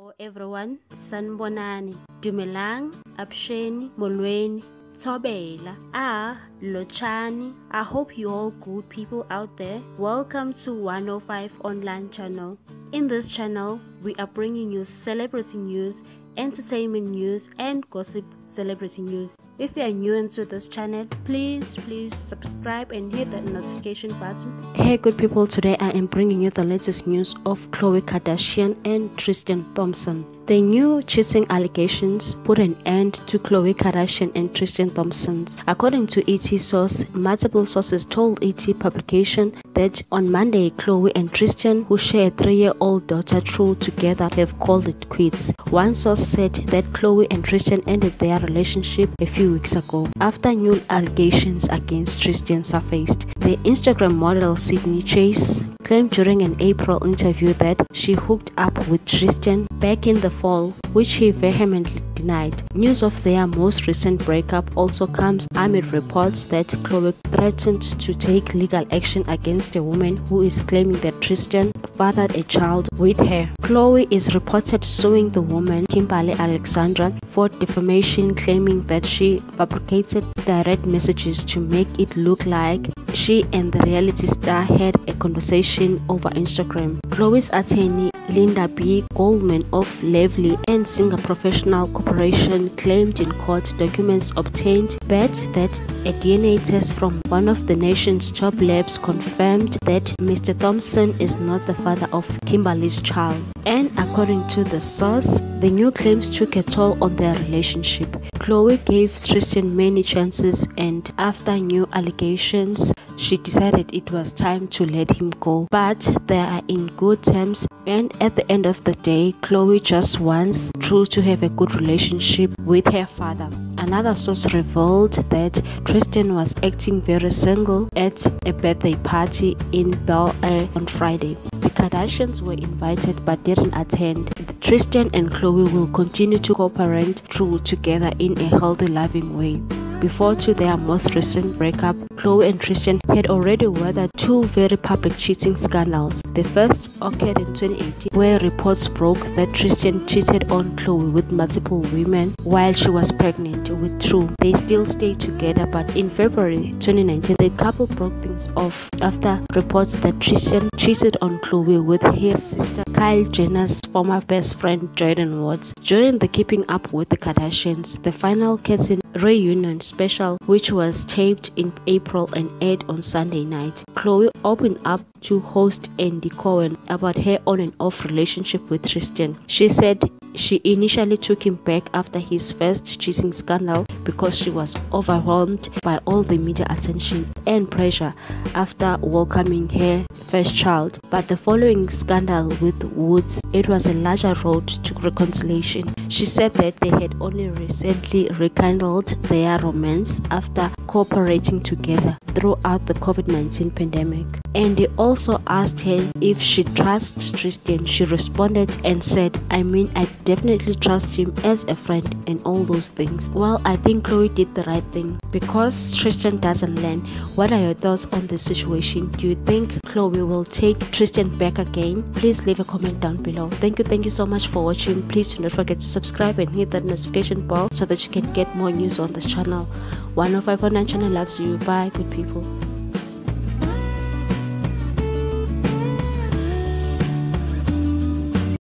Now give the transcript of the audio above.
Hello everyone, Sanbonani, Dumelang, Absheni, Molweni, Tobela, Lochani. I hope you all good people out there. Welcome to 105 online channel. In this channel, we are bringing you celebrity news, entertainment news and gossip celebrity news. If you are new into this channel, please subscribe and hit that notification button. Hey good people, today I am bringing you the latest news of Khloe Kardashian and Tristan Thompson. The new cheating allegations put an end to Khloe Kardashian and Tristan Thompson. According to ET source, multiple sources told ET publication that on Monday, Khloe and Tristan, who share a 3-year-old daughter True together, have called it quits. One source said that Khloe and Tristan ended their relationship a few weeks ago after new allegations against Tristan surfaced. The Instagram model Sydney Chase claimed during an April interview that she hooked up with Tristan back in the fall, which he vehemently denied. News of their most recent breakup also comes amid reports that Khloe threatened to take legal action against a woman who is claiming that Tristan fathered a child with her. Khloe is reported suing the woman, Kimberly Alexandra, for defamation, claiming that she fabricated direct messages to make it look like she and the reality star had a conversation over Instagram. Khloe's attorney, Linda B. Goldman of Lively and Singer Professional Corporation, claimed in court documents obtained bet that a DNA test from one of the nation's top labs confirmed that Mr. Thompson is not the father of Kimberly's child. And according to the source, the new claims took a toll on their relationship. Khloe gave Tristan many chances, and after new allegations, she decided it was time to let him go. But they are in good terms, and at the end of the day, Khloe just wants True to have a good relationship with her father. Another source revealed that Tristan was acting very single at a birthday party in Bel Air on Friday. The Kardashians were invited but didn't attend. Tristan and Khloe will continue to cooperate True together in a healthy, loving way. Before to their most recent breakup, Khloe and Tristan had already weathered two very public cheating scandals. The first occurred in 2018, where reports broke that Tristan cheated on Khloe with multiple women while she was pregnant with True. They still stayed together, but in February 2019, the couple broke things off after reports that Tristan cheated on Khloe with his sister Kylie Jenner's former best friend Jordyn Woods. During the Keeping Up with the Kardashians, the final curtain reunion special, which was taped in April and aired on Sunday night, Khloe opened up to host Andy Cohen about her on and off relationship with Tristan. She said she initially took him back after his first cheating scandal because she was overwhelmed by all the media attention and pressure after welcoming her first child. But the following scandal with Woods, it was a larger road to reconciliation. She said that they had only recently rekindled their romance after cooperating together throughout the COVID-19 pandemic. And they also asked her if she trusts Tristan. She responded and said, I mean, I definitely trust him as a friend and all those things. Well, I think Khloe did the right thing because Tristan doesn't learn. What are your thoughts on this situation? Do you think Khloe will take Tristan back again? Please leave a comment down below. Thank you so much for watching. Please do not forget to subscribe and hit that notification bell so that you can get more news on this channel. 105 online channel loves you. Bye good people.